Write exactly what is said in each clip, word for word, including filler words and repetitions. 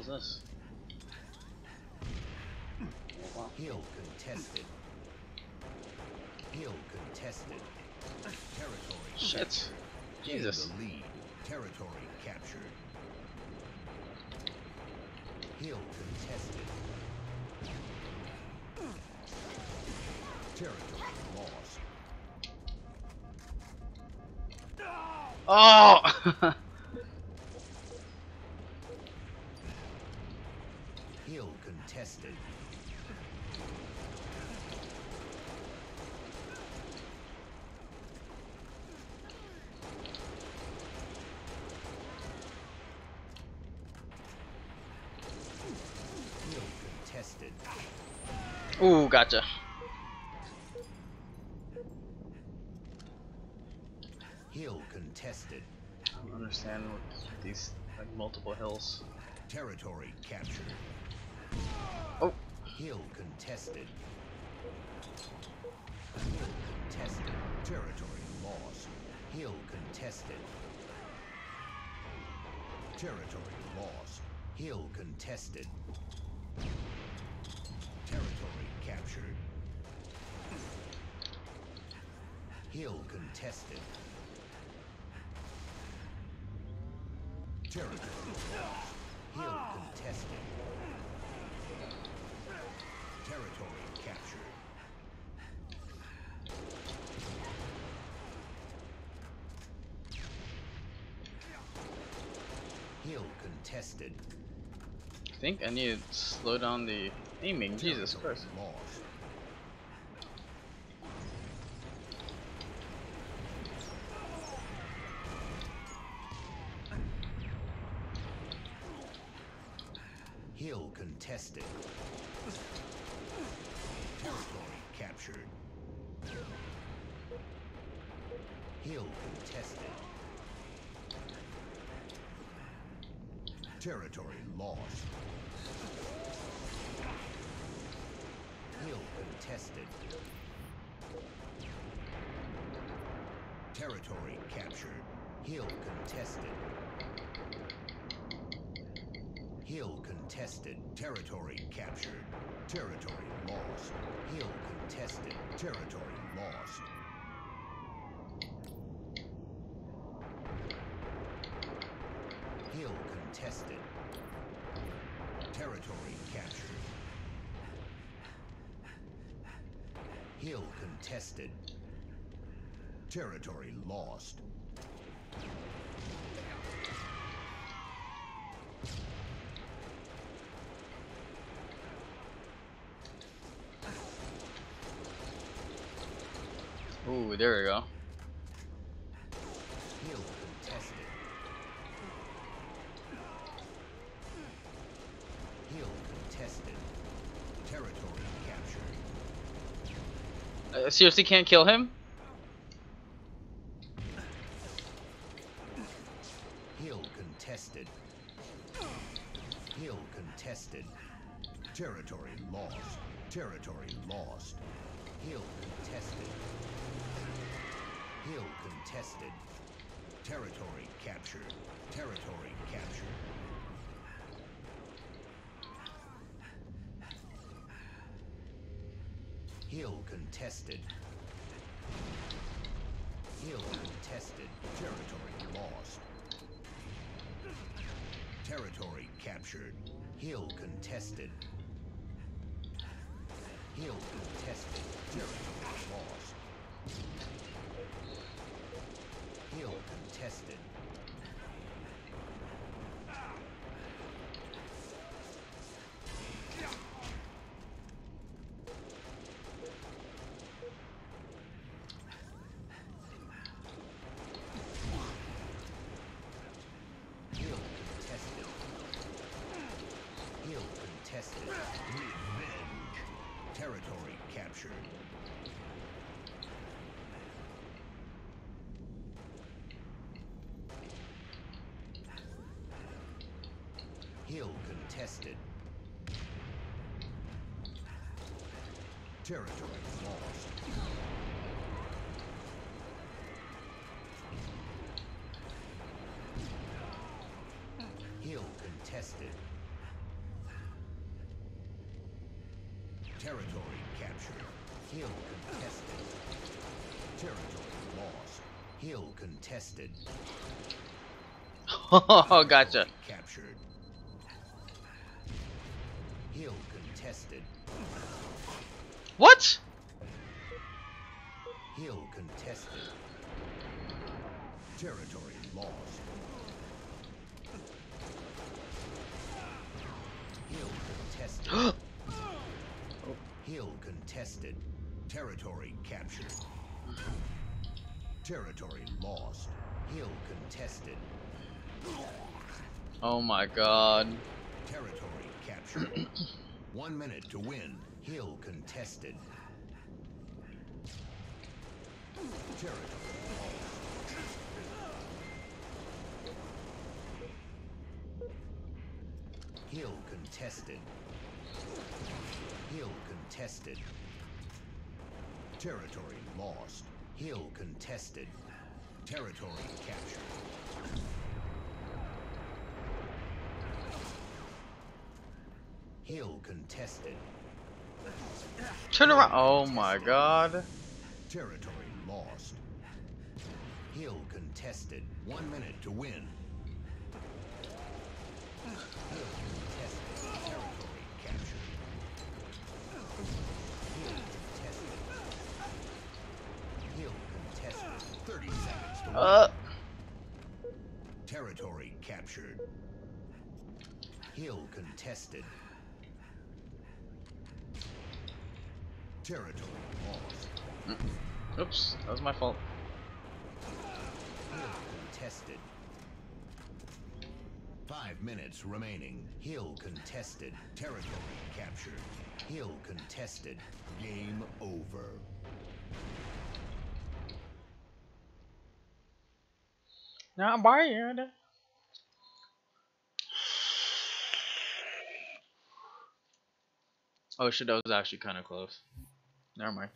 is this? Oh, wow. Hill contested. Hill contested. Territory. Shit. Jesus. In the lead. Territory captured. Hill contested. Territory lost. Oh! Hill contested. Hill contested. Ooh, gotcha. Hill contested. I don't understand what these like multiple hills. Territory captured. Oh. Hill contested. Hill contested. Territory lost. Hill contested. Territory lost. Hill contested. Territory captured. Hill contested. Territory lost. Hill contested. Territory captured. Hill contested. I think I need to slow down the aiming. Jesus Territory Christ. lost. Hill contested. Territory captured. Hill contested. Territory lost. Hill contested. Territory captured. Hill contested. Hill contested. Territory captured. Territory lost. Hill contested. Territory lost. Hill contested. Territory captured. Hill contested. Territory lost. Ooh, there we go. Hill contested. Hill contested. Territory captured. I seriously can't kill him? Hill contested. Hill contested. Territory lost. Territory lost. Hill contested. Hill contested. Territory captured. Territory captured. Hill contested. Hill contested. Territory lost. Territory captured. Hill contested. Hill contested. Territory lost. Hill contested. Hill contested. Hill contested. Revenge. Territory captured. Hill contested. Territory lost. Hill contested. Territory captured. Hill contested. Territory lost. Hill contested. Oh, gotcha. Captured. Hill contested. What? Hill contested. Territory lost. Hill contested. Hill contested. Territory captured. Territory lost. Hill contested. Oh my god. Territory captured. One minute to win. Hill contested. Territory lost. Hill contested. Hill contested. Territory lost. Hill contested. Territory captured. Hill contested. Turn around. Oh my god. Territory lost. Hill contested. One minute to win. Hill contested. Territory captured. Hill contested. Hill contested. Thirty seconds to win. Uh. Territory captured. Hill contested. Territory lost. Oops, that was my fault. Hill contested. Five minutes remaining. Hill contested. Territory captured. Hill contested. Game over. Not bad. Oh shit, that was actually kind of close. Never mind.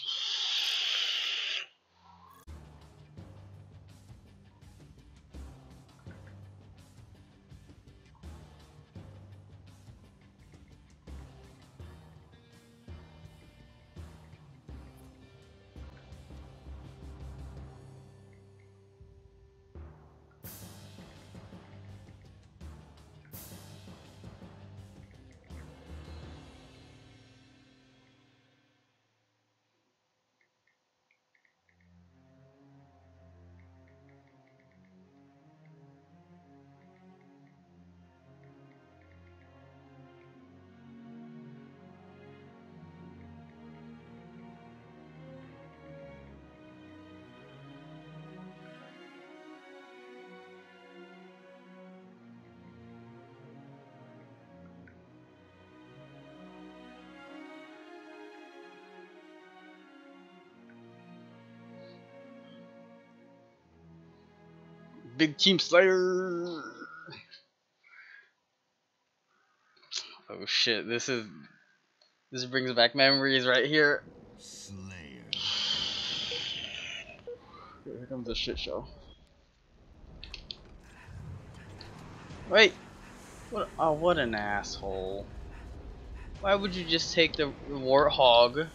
Big Team Slayer. Oh shit, this is this brings back memories right here. Slayer. Here comes the shit show. Wait. What oh what an asshole. Why would you just take the warthog?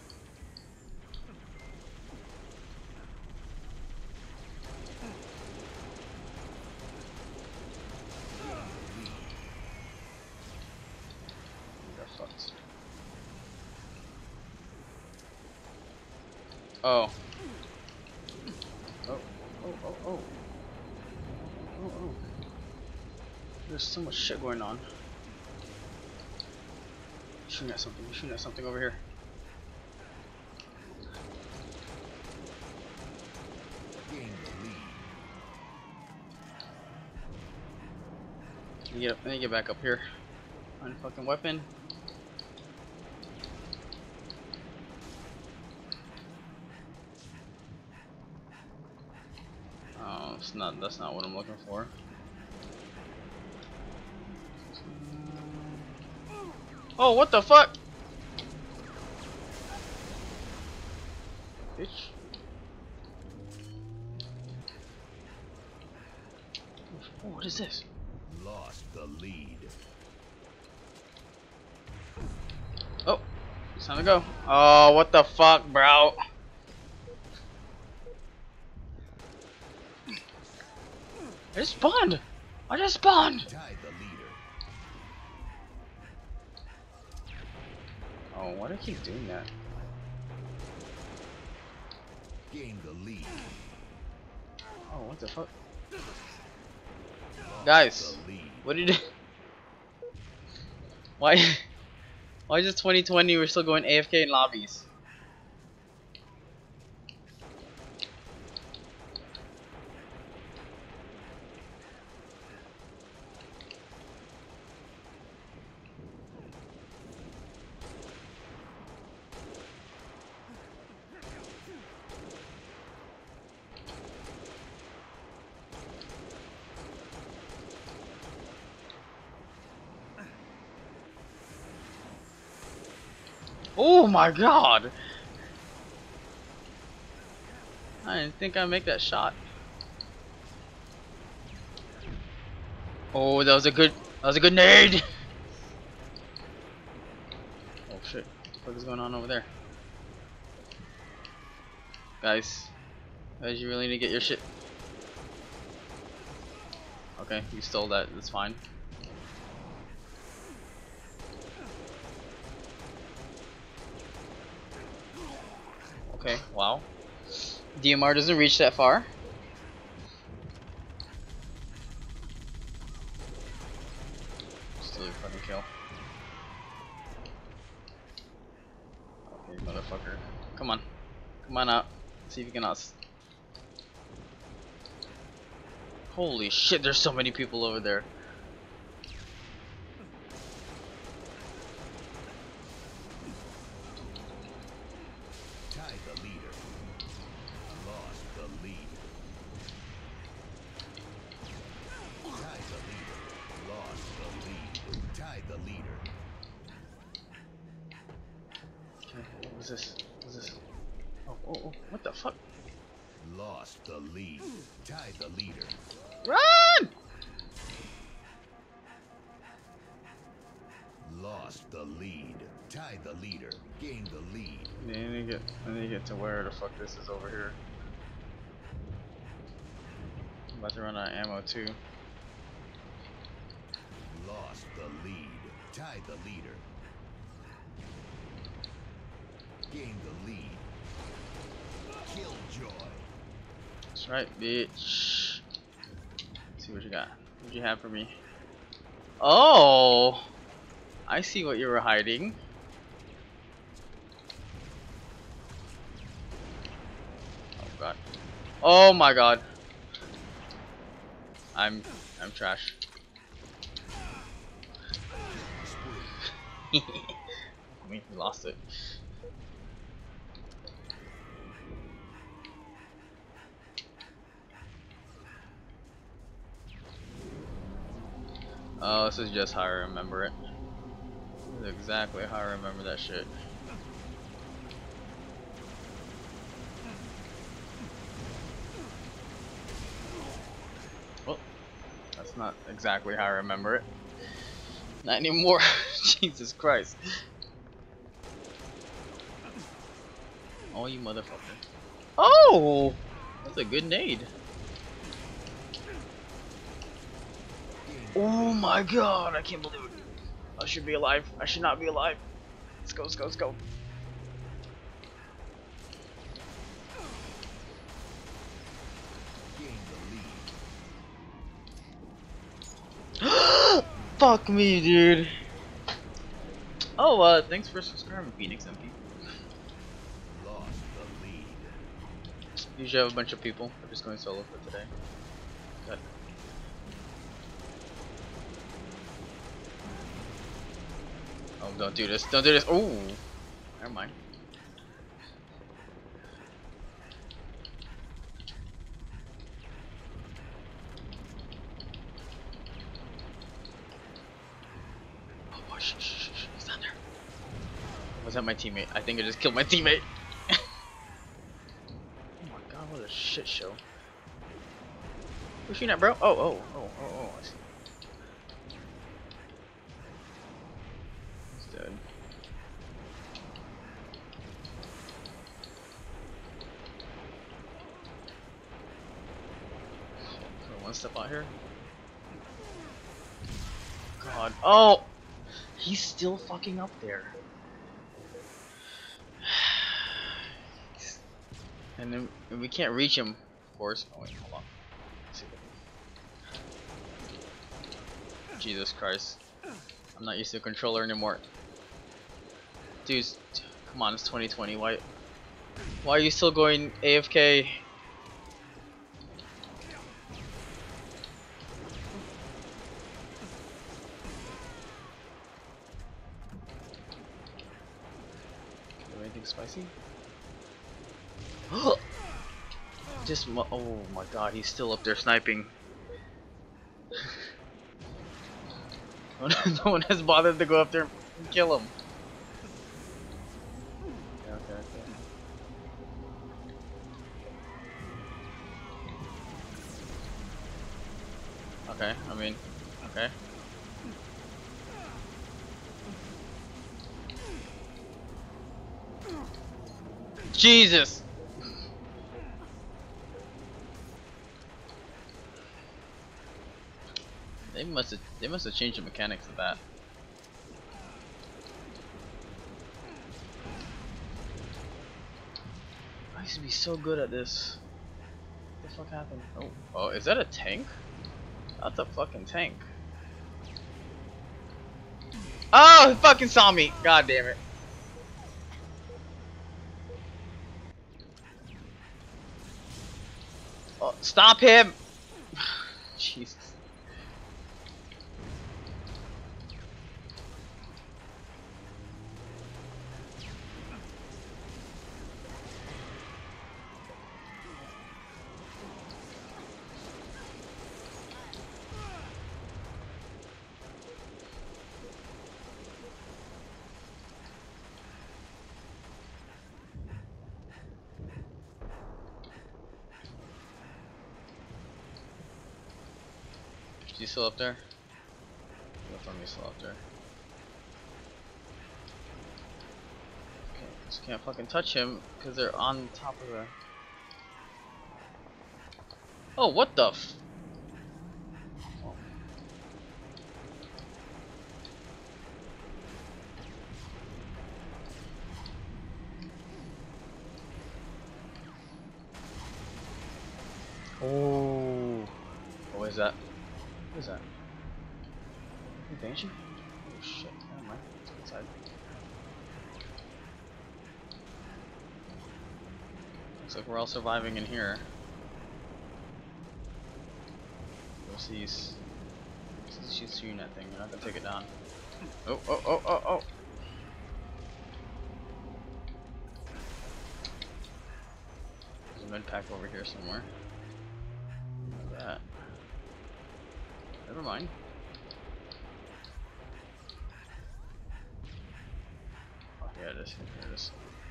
Oh. Oh, oh, oh, oh. Oh, oh. There's so much shit going on. Shooting at something, shooting at something over here. Gain the lead. Let me get, let me get back up here. Find a fucking weapon. Oh, it's not. That's not what I'm looking for. Oh, what the fuck? Bitch. Oh, what is this? Lost the lead. Oh, It's time to go. Oh, what the fuck, bro? I just spawned. I just spawned. Tied the leader. Oh, why do I keep doing that? Gained the lead. Oh, what the fuck? Lost Guys, the lead. what did you do? Why? Why is it twenty twenty? We're still going A F K in lobbies. Oh my god! I didn't think I'd make that shot. Oh, that was a good, that was a good nade! Oh shit, what is going on over there? Guys, guys, you really need to get your shit. Okay, you stole that, that's fine. Okay, wow. D M R doesn't reach that far. Still a fucking kill. Okay, motherfucker. Come on. Come on out. See if you can us. Holy shit, there's so many people over there. Tied the leader. Lost the lead. Tied the leader. Lost the lead. Tied the leader. Okay, what was this? What was this? Oh, oh, oh, what the fuck? Lost the lead. Tied the leader. Run! Lost the lead. Tied the leader. Gained the lead. Yeah, I need to get, I need to get to where the fuck this is over here. I'm about to run out of ammo too. Lost the lead. Tied the leader. Gained the lead. Killjoy. That's right, bitch. Let's see what you got. What you have for me? Oh! I see what you were hiding. Oh god. Oh my god. I'm I'm trash. I mean, we lost it. Oh, this is just how I remember it. This is exactly how I remember that shit. Well, that's not exactly how I remember it. Not anymore. Jesus Christ. Oh, you motherfucker. Oh! That's a good nade. Oh my god, I can't believe it. I should be alive. I should not be alive. Let's go, let's go, let's go. Fuck me, dude. Oh, uh, thanks for subscribing, Phoenix M P. Lost the lead. Usually have a bunch of people. We're just going solo for today. Good. Oh, don't do this. Don't do this. Oh, never mind. Oh, boy, shh, shh, shh, shh. He's down there. Was that my teammate? I think I just killed my teammate. Oh my god, what a shit show. Who's shooting at, bro? Oh, oh, oh, oh, oh. I see. He's dead. One step out here. God. Oh! He's still fucking up there. And then and we can't reach him, of course. Oh, wait, hold on. Let's see. Jesus Christ. I'm not used to a controller anymore. Dude, come on, it's twenty twenty. Why, why are you still going A F K? Anything spicy? Just mo oh my god, he's still up there sniping. No one has bothered to go up there and kill him. Okay, okay, okay. I mean, okay. Jesus! They must have they must have changed the mechanics of that. I used to be so good at this. What the fuck happened? Oh, oh, is that a tank? That's a fucking tank. Oh, he fucking saw me! God damn it! Oh, stop him! Jesus. Is he still up there? Left arm is still up there. Okay, just can't fucking touch him because they're on top of the. Oh, what the f? Oh. What is that? What is that? Banshee? Oh shit, never mind. It's inside. Looks like we're all surviving in here. We'll see. She's shooting that thing. You're not gonna take it down. Oh, oh, oh, oh, oh! There's a med pack over here somewhere. Look at that. Never mind. Oh, yeah, it is. Here it is.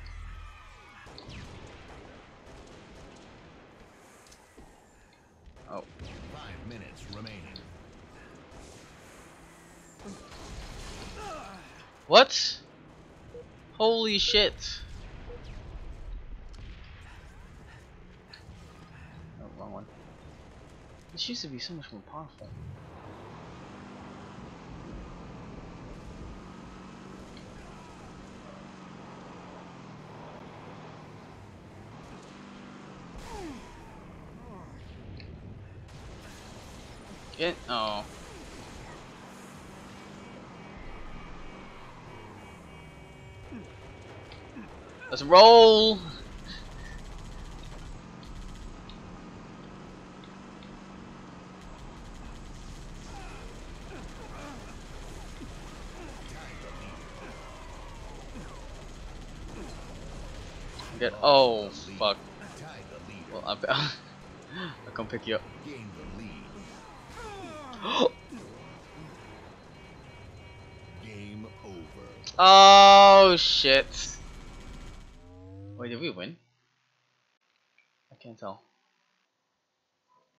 Oh. Five minutes remaining. What? Holy shit. Oh, wrong one. This used to be so much more powerful. Get oh. Let's roll. Get oh fuck. Well, I'll, I'll come pick you up. Game over. Oh shit. Wait, did we win? I can't tell.